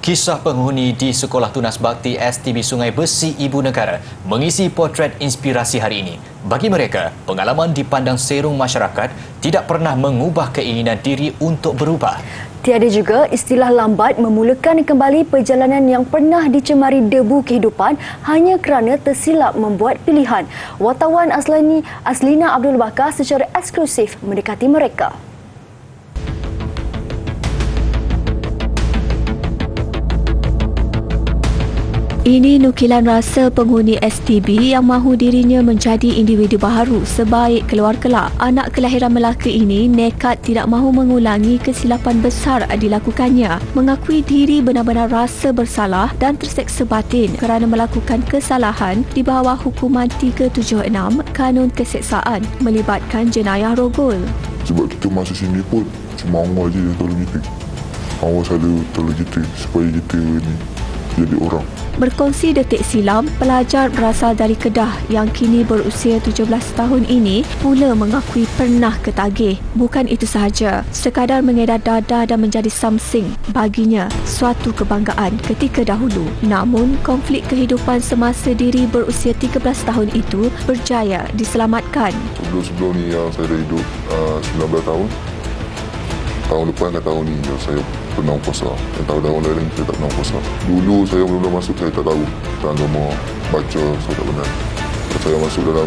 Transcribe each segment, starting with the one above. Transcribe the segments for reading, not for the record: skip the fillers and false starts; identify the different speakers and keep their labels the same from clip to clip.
Speaker 1: Kisah penghuni di Sekolah Tunas Bakti STB Sungai Besi Ibu Negara mengisi potret inspirasi hari ini. Bagi mereka, pengalaman dipandang serong masyarakat tidak pernah mengubah keinginan diri untuk berubah.
Speaker 2: Tiada juga istilah lambat memulakan kembali perjalanan yang pernah dicemari debu kehidupan hanya kerana tersilap membuat pilihan. Wartawan Aslina Abdul Bakar secara eksklusif mendekati mereka. Ini nukilan rasa penghuni STB yang mahu dirinya menjadi individu baharu sebaik keluar kelak. Anak kelahiran Melaka ini nekat tidak mahu mengulangi kesilapan besar dilakukannya. Mengakui diri benar-benar rasa bersalah dan terseksa batin kerana melakukan kesalahan di bawah hukuman 376 Kanun Keseksaan melibatkan jenayah rogol.
Speaker 3: Sebab kita masuk sini pun cuma Allah je yang tolong kita. Allah selalu tolong kita supaya kita ni jadi orang.
Speaker 2: Berkongsi detik silam, pelajar berasal dari Kedah yang kini berusia 17 tahun ini pula mengakui pernah ketagih. Bukan itu sahaja, sekadar mengedar dada dan menjadi samsing baginya suatu kebanggaan ketika dahulu. Namun, konflik kehidupan semasa diri berusia 13 tahun itu berjaya diselamatkan.
Speaker 3: Sebelum ni yang saya dah hidup 19 tahun. Tahun depan ke tahun ni saya pernah puasa. Yang tahun lain saya tak pernah puasa. Dulu saya mula masuk saya tak tahu tentang agama, baca saya tak benar. Saya masuk dalam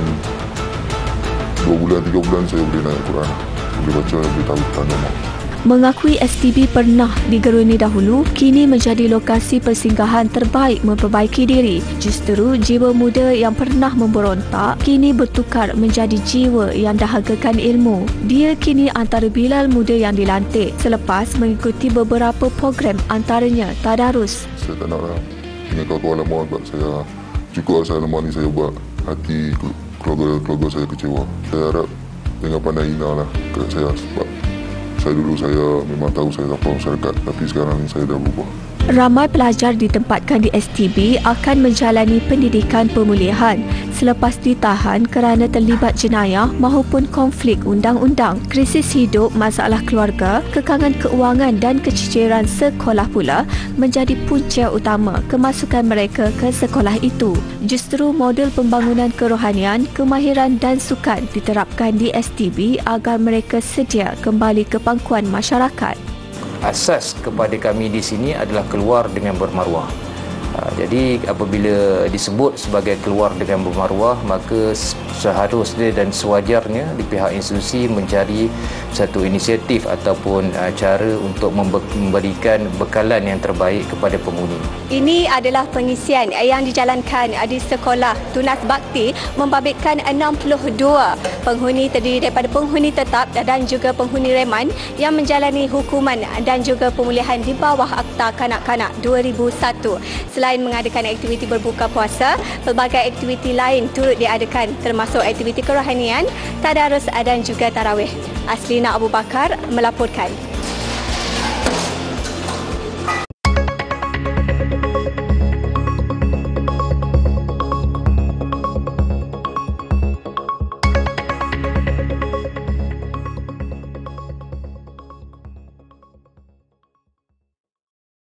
Speaker 3: 2 bulan, 3 bulan saya boleh naik Quran. Boleh baca, boleh tahu tentang agama.
Speaker 2: Mengakui STB pernah digeruni dahulu, kini menjadi lokasi persinggahan terbaik memperbaiki diri. Justru jiwa muda yang pernah memberontak kini bertukar menjadi jiwa yang dahagakan ilmu. Dia kini antara bilal muda yang dilantik selepas mengikuti beberapa program antaranya tadarus.
Speaker 3: Saya tak nak dengan kawan-kawan lama sebab saya cukup saya lama ni saya buat hati keluarga saya kecewa. Saya harap jangan pandai hina lah kat saya sebab dulu saya memang tahu saya apa masyarakat, tapi sekarang saya dah berubah.
Speaker 2: Ramai pelajar ditempatkan di STB akan menjalani pendidikan pemulihan selepas ditahan kerana terlibat jenayah maupun konflik undang-undang, krisis hidup, masalah keluarga, kekangan keuangan dan keciciran sekolah pula menjadi punca utama kemasukan mereka ke sekolah itu. Justru model pembangunan kerohanian, kemahiran dan sukan diterapkan di STB agar mereka sedia kembali ke pangkuan masyarakat.
Speaker 4: Asas kepada kami di sini adalah keluar dengan bermaruah. Jadi apabila disebut sebagai keluar dengan bermaruah, maka seharusnya dan sewajarnya di pihak institusi mencari satu inisiatif ataupun cara untuk memberikan bekalan yang terbaik kepada penghuni.
Speaker 5: Ini adalah pengisian yang dijalankan di Sekolah Tunas Bakti membabitkan 62 penghuni terdiri daripada penghuni tetap dan juga penghuni reman yang menjalani hukuman dan juga pemulihan di bawah Akta Kanak-Kanak 2001. Selain mengadakan aktiviti berbuka puasa, pelbagai aktiviti lain turut diadakan termasuk aktiviti kerohanian, tadarus dan juga tarawih. Aslina Abu Bakar melaporkan.